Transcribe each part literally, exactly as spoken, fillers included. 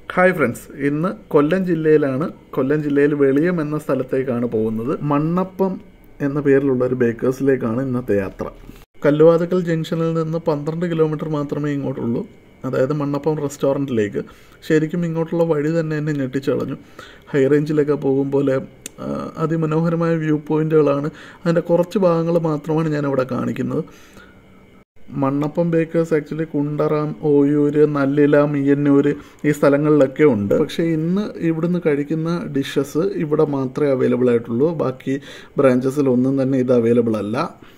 Hi friends, ഇന്ന് കൊല്ലം ജില്ലയിലാണ്. കൊല്ലം ജില്ലയിൽ വെളിയം എന്ന സ്ഥലത്തേക്കാണ് പോകുന്നത്. മണ്ണപ്പം എന്ന പേരിലുള്ള ഒരു ബേക്കേഴ്സിലേക്കാണ് ഇന്നത്തെ യാത്ര. കല്ലുവാതുക്കൽ ജംഗ്ഷനിൽ നിന്ന് പന്ത്രണ്ട് കിലോമീറ്റർ മാത്രമേ ഇങ്ങോട്ടുള്ളൂ, അതായത് മണ്ണപ്പം റെസ്റ്റോറൻറ്റിലേക്ക്. ശരിക്കും ഇങ്ങോട്ടുള്ള വഴി തന്നെ എന്നെ ഞെട്ടിച്ചളഞ്ഞു. ഹൈ റേഞ്ചിലൊക്കെ പോകും പോലെ അതിമനോഹരമായ വ്യൂ പോയിൻറ്റുകളാണ്. അതിൻ്റെ കുറച്ച് ഭാഗങ്ങൾ മാത്രമാണ് ഞാനിവിടെ കാണിക്കുന്നത്. മണ്ണപ്പം ബേക്കേഴ്സ് ആക്ച്വലി കുണ്ടറ, ഓയൂർ, നല്ലില, മിയന്നൂർ ഈ സ്ഥലങ്ങളിലൊക്കെ ഉണ്ട്. പക്ഷേ ഇന്ന് ഇവിടുന്ന് കഴിക്കുന്ന ഡിഷസ് ഇവിടെ മാത്രമേ അവൈലബിൾ ആയിട്ടുള്ളൂ. ബാക്കി ബ്രാഞ്ചസിലൊന്നും തന്നെ ഇത് അവൈലബിൾ അല്ല.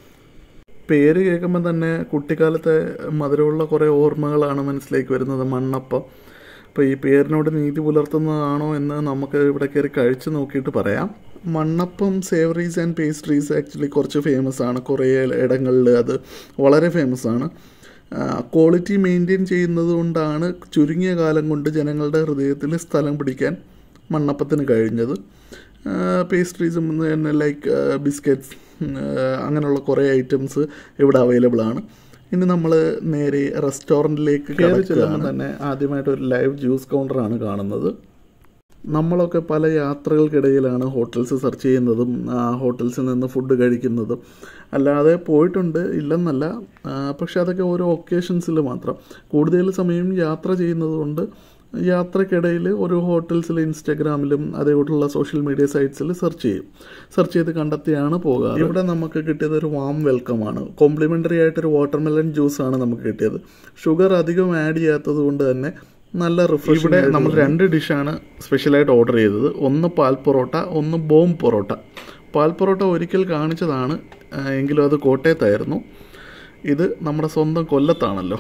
പേര് കേൾക്കുമ്പോൾ തന്നെ കുട്ടിക്കാലത്തെ മധുരമുള്ള കുറേ ഓർമ്മകളാണ് മനസ്സിലേക്ക് വരുന്നത്. മണ്ണപ്പം. അപ്പോൾ ഈ പേരിനോട് നീതി പുലർത്തുന്നതാണോ എന്ന് നമുക്ക് ഇവിടെ കയറി കഴിച്ച് നോക്കിയിട്ട് പറയാം. Mannappam savouries and pastries actually കുറച്ച് ഫേമസ് ആണ്. കുറേ ഇടങ്ങളിൽ അത് വളരെ ഫേമസ് ആണ്. ക്വാളിറ്റി മെയിൻറ്റെയിൻ ചെയ്യുന്നത് കൊണ്ടാണ് ചുരുങ്ങിയ കാലം കൊണ്ട് ജനങ്ങളുടെ ഹൃദയത്തിൽ സ്ഥലം പിടിക്കാൻ മണ്ണപ്പത്തിന് കഴിഞ്ഞത്. പേസ്ട്രീസും തന്നെ ലൈക്ക് ബിസ്ക്കറ്റ്സ് അങ്ങനെയുള്ള കുറേ ഐറ്റംസ് ഇവിടെ അവൈലബിൾ ആണ്. ഇനി നമ്മൾ നേരെ റെസ്റ്റോറൻറ്റിലേക്ക് കയറി ചെല്ലുമ്പോൾ തന്നെ ആദ്യമായിട്ട് ഒരു ലൈവ് ജ്യൂസ് കൗണ്ടറാണ് കാണുന്നത്. നമ്മളൊക്കെ പല യാത്രകൾക്കിടയിലാണ് ഹോട്ടൽസ് സെർച്ച് ചെയ്യുന്നതും ഹോട്ടൽസിൽ നിന്ന് ഫുഡ് കഴിക്കുന്നതും. അല്ലാതെ പോയിട്ടുണ്ട്, ഇല്ലെന്നല്ല. പക്ഷെ അതൊക്കെ ഓരോ ഒക്കേഷൻസിൽ മാത്രം. കൂടുതൽ സമയം യാത്ര ചെയ്യുന്നത് കൊണ്ട് യാത്രക്കിടയിൽ ഓരോ ഹോട്ടൽസിൽ ഇൻസ്റ്റാഗ്രാമിലും അതേപോലുള്ള സോഷ്യൽ മീഡിയ സൈറ്റ്സിൽ സെർച്ച് ചെയ്യും. സെർച്ച് ചെയ്ത് കണ്ടെത്തിയാണ് പോകാറ്. ഇവിടെ നമുക്ക് കിട്ടിയത് ഒരു വാം വെൽക്കമാണ്. കോംപ്ലിമെൻ്ററി ആയിട്ടൊരു വാട്ടർമെലൺ ജ്യൂസാണ് നമുക്ക് കിട്ടിയത്. ഷുഗർ അധികം ആഡ് ചെയ്യാത്തത് കൊണ്ട് തന്നെ നല്ല റിഫ്രഷ്. ഇവിടെ നമ്മൾ രണ്ട് ഡിഷാണ് സ്പെഷ്യലായിട്ട് ഓർഡർ ചെയ്തത്. ഒന്ന് പാൽ പൊറോട്ട, ഒന്ന് ബോംബ് പൊറോട്ട. പാൽ പൊറോട്ട ഒരിക്കൽ കാണിച്ചതാണ്, എങ്കിലും അത് കോട്ടയത്തായിരുന്നു. ഇത് നമ്മുടെ സ്വന്തം കൊല്ലത്താണല്ലോ.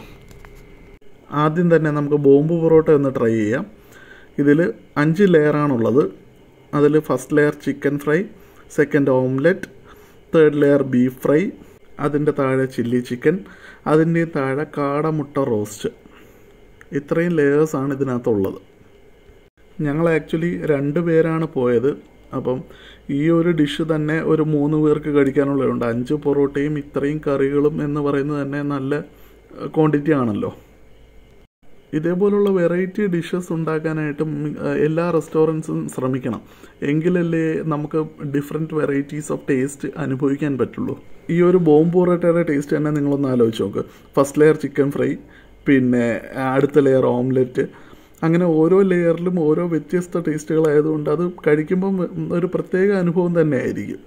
ആദ്യം തന്നെ നമുക്ക് ബോംബ് പൊറോട്ട ഒന്ന് ട്രൈ ചെയ്യാം. ഇതിൽ അഞ്ച് ലെയറാണുള്ളത്. അതിൽ first layer chicken fry, second omelette, third layer beef fry, അതിൻ്റെ താഴെ ചില്ലി ചിക്കൻ, അതിൻ്റെ താഴെ കാടമുട്ട റോസ്റ്റ്. ഇത്രയും ലെയേഴ്സാണ് ഇതിനകത്തുള്ളത്. ഞങ്ങൾ ആക്ച്വലി രണ്ട് പേരാണ് പോയത്. അപ്പം ഈ ഒരു ഡിഷ് തന്നെ ഒരു മൂന്ന് പേർക്ക് കഴിക്കാനുള്ളതുണ്ട്. അഞ്ച് പൊറോട്ടയും ഇത്രയും കറികളും എന്ന് പറയുന്നത് തന്നെ നല്ല ക്വാണ്ടിറ്റി ആണല്ലോ. ഇതേപോലുള്ള വെറൈറ്റി ഡിഷസ് ഉണ്ടാക്കാനായിട്ടും എല്ലാ റെസ്റ്റോറൻറ്റ്സും ശ്രമിക്കണം. എങ്കിലല്ലേ നമുക്ക് ഡിഫറെൻറ്റ് വെറൈറ്റീസ് ഓഫ് ടേസ്റ്റ് അനുഭവിക്കാൻ പറ്റുള്ളൂ. ഈ ഒരു ബോംബ് പൊറോട്ടയുടെ ടേസ്റ്റ് തന്നെ നിങ്ങളൊന്ന് ആലോചിച്ച് നോക്ക്. ഫസ്റ്റ് ലെയർ ചിക്കൻ ഫ്രൈ, പിന്നെ അടുത്ത ലെയർ ഓംലെറ്റ്, അങ്ങനെ ഓരോ ലെയറിലും ഓരോ വ്യത്യസ്ത ടേസ്റ്റുകളായതുകൊണ്ട് അത് കഴിക്കുമ്പം ഒരു പ്രത്യേക അനുഭവം തന്നെ ആയിരിക്കും.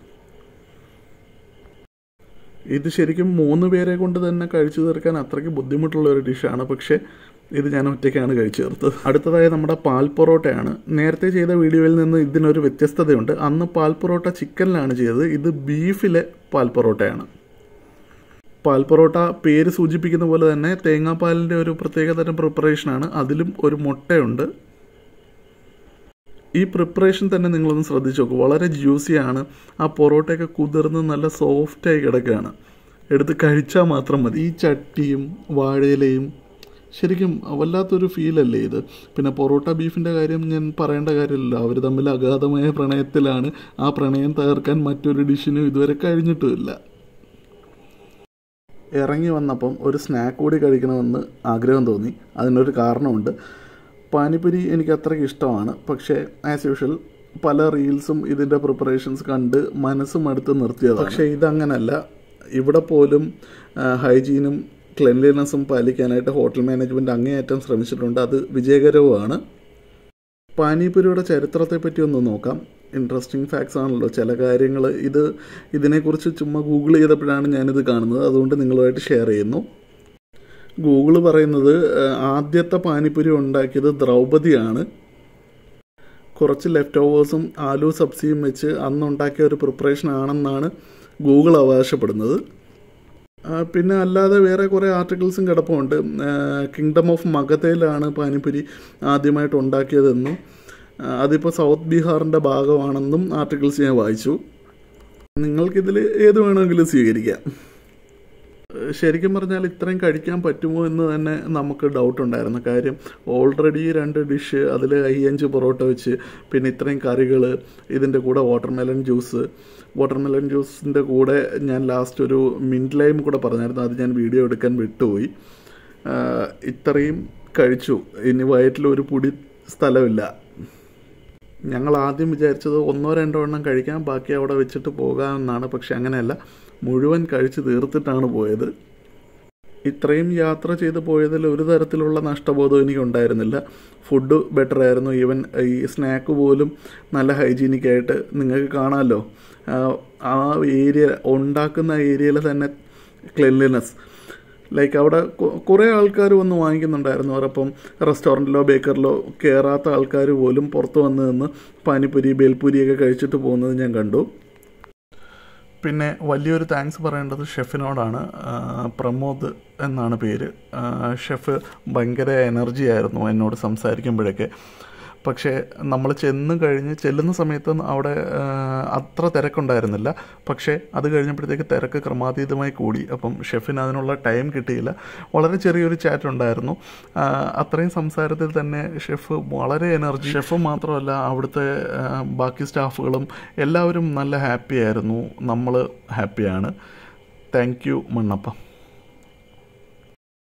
ഇത് ശരിക്കും മൂന്ന് പേരെ കൊണ്ട് തന്നെ കഴിച്ചു തീർക്കാൻ അത്രയ്ക്ക് ബുദ്ധിമുട്ടുള്ള ഒരു ഡിഷാണ്. പക്ഷേ ഇത് ഞാൻ ഒറ്റയ്ക്കാണ് കഴിച്ചു തീർത്തത്. അടുത്തതായി നമ്മുടെ പാൽ പൊറോട്ടയാണ്. നേരത്തെ ചെയ്ത വീഡിയോയിൽ നിന്ന് ഇതിനൊരു വ്യത്യസ്തതയുണ്ട്. അന്ന് പാൽ പൊറോട്ട ചിക്കനിലാണ് ചെയ്തത്. ഇത് ബീഫിലെ പാൽ പൊറോട്ടയാണ്. പാൽ പൊറോട്ട പേര് സൂചിപ്പിക്കുന്ന പോലെ തന്നെ തേങ്ങാപ്പാലിൻ്റെ ഒരു പ്രത്യേകതരം പ്രിപ്പറേഷനാണ്. അതിലും ഒരു മുട്ടയുണ്ട്. ഈ പ്രിപ്പറേഷൻ തന്നെ നിങ്ങളൊന്ന് ശ്രദ്ധിച്ച് നോക്കൂ. വളരെ ജ്യൂസിയാണ്. ആ പൊറോട്ടയൊക്കെ കുതിർന്ന് നല്ല സോഫ്റ്റായി കിടക്കുകയാണ്. എടുത്ത് കഴിച്ചാൽ മാത്രം മതി. ഈ ചട്ടിയും വാഴയിലയും ശരിക്കും വല്ലാത്തൊരു ഫീലല്ലേ ഇത്. പിന്നെ പൊറോട്ട ബീഫിൻ്റെ കാര്യം ഞാൻ പറയേണ്ട കാര്യമില്ലല്ലോ. അവർ തമ്മിൽ അഗാധമായ പ്രണയത്തിലാണ്. ആ പ്രണയം തകർക്കാൻ മറ്റൊരു ഡിഷിനും ഇതുവരെ കഴിഞ്ഞിട്ടുമില്ല. ഇറങ്ങി വന്നപ്പം ഒരു സ്നാക്ക് കൂടി കഴിക്കണമെന്ന് ആഗ്രഹം തോന്നി. അതിനൊരു കാരണമുണ്ട്. പാനിപ്പൂരി എനിക്ക് അത്രയ്ക്ക് ഇഷ്ടമാണ്. പക്ഷേ ആസ് യൂഷ്വൽ പല റീൽസും ഇതിൻ്റെ പ്രിപ്പറേഷൻസ് കണ്ട് മനസ്സും അടുത്ത് നിർത്തിയതാണ്. പക്ഷേ ഇതങ്ങനല്ല. ഇവിടെ പോലും ഹൈജീനും ക്ലെൻലിനെസ്സും പാലിക്കാനായിട്ട് ഹോട്ടൽ മാനേജ്മെൻറ്റ് അങ്ങേയറ്റം ശ്രമിച്ചിട്ടുണ്ട്. അത് വിജയകരവുമാണ്. പാനിപൂരിയുടെ ചരിത്രത്തെപ്പറ്റി ഒന്ന് നോക്കാം. ഇൻട്രസ്റ്റിംഗ് ഫാക്ട്സ് ആണല്ലോ ചില കാര്യങ്ങൾ. ഇത് ഇതിനെക്കുറിച്ച് ചുമ്മാ ഗൂഗിൾ ചെയ്തപ്പോഴാണ് ഞാനിത് കാണുന്നത്. അതുകൊണ്ട് നിങ്ങളുമായിട്ട് ഷെയർ ചെയ്യുന്നു. ഗൂഗിൾ പറയുന്നത് ആദ്യത്തെ പാനിപ്പൂരി ഉണ്ടാക്കിയത് ദ്രൗപദിയാണ്. കുറച്ച് ലെഫ്റ്റ് ഓവേഴ്സും ആലു സബ്സിയും വെച്ച് അന്നുണ്ടാക്കിയ ഒരു പ്രിപ്പറേഷൻ ആണെന്നാണ് ഗൂഗിൾ അവകാശപ്പെടുന്നത്. പിന്നെ അല്ലാതെ വേറെ കുറേ ആർട്ടിക്കിൾസും കിടപ്പുണ്ട്. കിങ്ഡം ഓഫ് മഗധയിലാണ് പാനിപ്പൂരി ആദ്യമായിട്ട് ഉണ്ടാക്കിയതെന്നും അതിപ്പോൾ സൗത്ത് ബീഹാറിൻ്റെ ഭാഗമാണെന്നും ആർട്ടിക്കിൾസ് ഞാൻ വായിച്ചു. നിങ്ങൾക്കിതിൽ ഏത് വേണമെങ്കിലും സ്വീകരിക്കാം. ശരിക്കും പറഞ്ഞാൽ ഇത്രയും കഴിക്കാൻ പറ്റുമോ എന്ന് തന്നെ നമുക്ക് ഡൗട്ടുണ്ടായിരുന്നു. കാര്യം ഓൾറെഡി രണ്ട് ഡിഷ്, അതിൽ അയ്യഞ്ച് പൊറോട്ട വെച്ച്, പിന്നെ ഇത്രയും കറികൾ, ഇതിൻ്റെ കൂടെ വാട്ടർമെലൺ ജ്യൂസ്. വാട്ടർമെലൺ ജ്യൂസിൻ്റെ കൂടെ ഞാൻ ലാസ്റ്റ് ഒരു മിൻറ്റ് ലൈം കൂടെ പറഞ്ഞായിരുന്നു. അത് ഞാൻ വീഡിയോ എടുക്കാൻ വിട്ടുപോയി. ഇത്രയും കഴിച്ചു. ഇനി വയറ്റിൽ ഒരു പൊടി സ്ഥലമില്ല. ഞങ്ങൾ ആദ്യം വിചാരിച്ചത് ഒന്നോ രണ്ടോ എണ്ണം കഴിക്കാം, ബാക്കി അവിടെ വെച്ചിട്ട് പോകാമെന്നാണ്. പക്ഷെ അങ്ങനെയല്ല, മുഴുവൻ കഴിച്ച് തീർത്തിട്ടാണ് പോയത്. ഇത്രയും യാത്ര ചെയ്ത് പോയതിൽ ഒരു തരത്തിലുള്ള നഷ്ടബോധം എനിക്കുണ്ടായിരുന്നില്ല. ഫുഡ് ബെറ്റർ ആയിരുന്നു. ഈവൻ ഈ സ്നാക്ക് പോലും നല്ല ഹൈജീനിക്കായിട്ട് നിങ്ങൾക്ക് കാണാമല്ലോ. ആ ഏരിയ ഉണ്ടാക്കുന്ന ഏരിയയിൽ തന്നെ ക്ലെൻലിനെസ്, ലൈക്ക് അവിടെ കുറേ ആൾക്കാർ വന്ന് വാങ്ങിക്കുന്നുണ്ടായിരുന്നു. അവരപ്പം റെസ്റ്റോറൻറ്റിലോ ബേക്കറിലോ കയറാത്ത ആൾക്കാർ പോലും പുറത്ത് വന്ന് നിന്ന് പാനിപ്പൂരി ബേൽപൂരിയൊക്കെ കഴിച്ചിട്ട് പോകുന്നത് ഞാൻ കണ്ടു. പിന്നെ വലിയൊരു താങ്ക്സ് പറയേണ്ടത് ഷെഫിനോടാണ്. പ്രമോദ് എന്നാണ് പേര്. ഷെഫ് ഭയങ്കര എനർജി ആയിരുന്നു എന്നോട് സംസാരിക്കുമ്പോഴൊക്കെ. പക്ഷേ നമ്മൾ ചെന്ന് കഴിഞ്ഞ് ചെല്ലുന്ന സമയത്ത് അവിടെ അത്ര തിരക്കുണ്ടായിരുന്നില്ല. പക്ഷേ അത് കഴിഞ്ഞപ്പോഴത്തേക്ക് തിരക്ക് ക്രമാതീതമായി കൂടി. അപ്പം ഷെഫിന് അതിനുള്ള ടൈം കിട്ടിയില്ല. വളരെ ചെറിയൊരു ചാറ്റ് ഉണ്ടായിരുന്നു. അത്രയും സംസാരത്തിൽ തന്നെ ഷെഫ് വളരെ എനർജി. ഷെഫ് മാത്രമല്ല, അവിടുത്തെ ബാക്കി സ്റ്റാഫുകളും എല്ലാവരും നല്ല ഹാപ്പി ആയിരുന്നു. നമ്മൾ ഹാപ്പിയാണ്. Thank you മണ്ണപ്പം.